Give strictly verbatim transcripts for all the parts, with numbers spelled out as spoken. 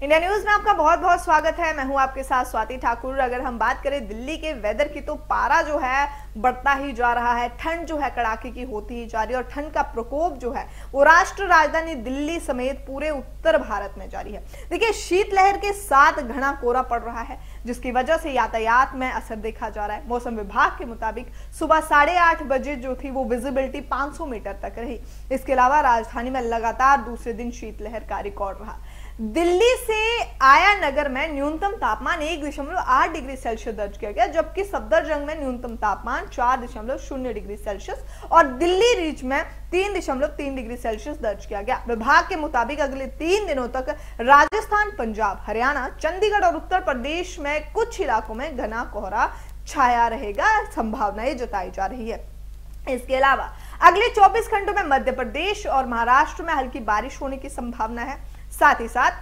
India news में आपका बहुत बहुत स्वागत है। मैं हूं आपके साथ स्वाति ठाकुर। अगर हम बात करें दिल्ली के वेदर की तो पारा जो है बढ़ता ही जा रहा है। ठंड जो है कड़ाके की होती ही जा रही है और ठंड का प्रकोप जो है वो राष्ट्र राजधानी दिल्ली समेत पूरे उत्तर भारत में जारी है। देखिए, शीतलहर के साथ घना कोहरा पड़ रहा है जिसकी वजह से यातायात में असर देखा जा रहा है। मौसम विभाग के मुताबिक सुबह साढ़े आठ बजे जो थी वो विजिबिलिटी पाँच सौ मीटर तक रही। इसके अलावा राजधानी में लगातार दूसरे दिन शीतलहर का रिकॉर्ड रहा। दिल्ली से आया नगर में न्यूनतम तापमान एक दशमलव आठ डिग्री सेल्सियस दर्ज किया गया, जबकि सफदरजंग में न्यूनतम तापमान चार दशमलव शून्य डिग्री सेल्सियस और दिल्ली रीच में तीन दशमलव तीन डिग्री सेल्सियस दर्ज किया गया। विभाग के मुताबिक अगले तीन दिनों तक राजस्थान, पंजाब, हरियाणा, चंडीगढ़ और उत्तर प्रदेश में कुछ इलाकों में घना कोहरा छाया रहेगा, संभावनाएं जताई जा रही है। इसके अलावा अगले चौबीस घंटों में मध्य प्रदेश और महाराष्ट्र में हल्की बारिश होने की संभावना है। साथ ही साथ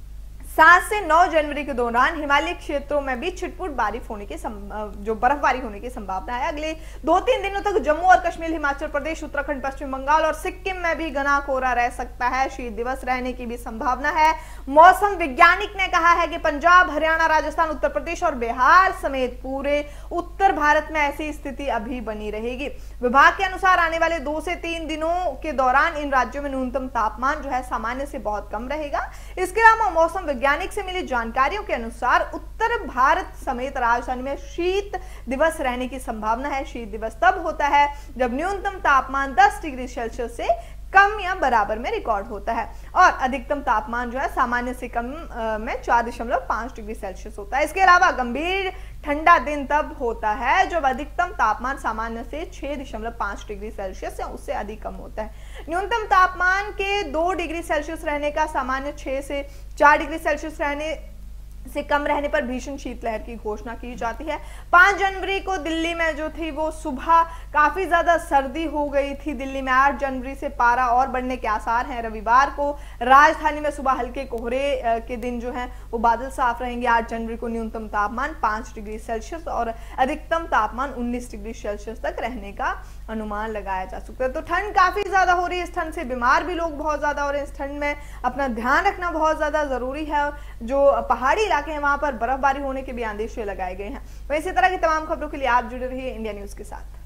सात से नौ जनवरी के दौरान हिमालय क्षेत्रों में भी छिटपुट बारिश होने की जो बर्फबारी होने की संभावना है। अगले दो तीन दिनों तक जम्मू और कश्मीर, हिमाचल प्रदेश, उत्तराखंड, पश्चिम बंगाल और सिक्किम में भी घना कोहरा रह सकता है। शीत दिवस रहने की भी संभावना है। मौसम वैज्ञानिक ने कहा है कि पंजाब, हरियाणा, राजस्थान, उत्तर प्रदेश और बिहार समेत पूरे उत्तर भारत में ऐसी स्थिति अभी बनी रहेगी। विभाग के अनुसार आने वाले दो से तीन दिनों के दौरान इन राज्यों में न्यूनतम तापमान जो है सामान्य से बहुत कम रहेगा। इसके अलावा मौसम वैज्ञानिक से मिली जानकारियों के अनुसार उत्तर भारत समेत राजधानी में शीत दिवस रहने की संभावना है। शीत दिवस तब होता है जब न्यूनतम तापमान दस डिग्री सेल्सियस से कम या बराबर में रिकॉर्ड होता है और अधिकतम तापमान जो है सामान्य से कम में चार दशमलव पाँच डिग्री सेल्सियस होता है। इसके अलावा गंभीर ठंडा दिन तब होता है जब अधिकतम तापमान सामान्य से छह दशमलव पाँच डिग्री सेल्सियस या उससे अधिक कम होता है। न्यूनतम तापमान के दो डिग्री सेल्सियस रहने का, सामान्य छह से चार डिग्री सेल्सियस रहने से कम रहने पर भीषण शीतलहर की घोषणा की जाती है। पाँच जनवरी को दिल्ली में जो थी वो सुबह काफी ज्यादा सर्दी हो गई थी। दिल्ली में आठ जनवरी से पारा और बढ़ने के आसार हैं। रविवार को राजधानी में सुबह हल्के कोहरे के दिन जो है वो बादल साफ रहेंगे। आठ जनवरी को न्यूनतम तापमान पाँच डिग्री सेल्सियस और अधिकतम तापमान उन्नीस डिग्री सेल्सियस तक रहने का अनुमान लगाया जा सकता है। तो ठंड काफी ज्यादा हो रही है। इस ठंड से बीमार भी लोग बहुत ज्यादा हो रहे हैं। इस ठंड में अपना ध्यान रखना बहुत ज्यादा जरूरी है। जो पहाड़ी इलाके हैं वहां पर बर्फबारी होने के भी आदेश लगाए गए हैं। वहीं इसी तरह की तमाम खबरों के लिए आप जुड़े रहिए इंडिया न्यूज के साथ।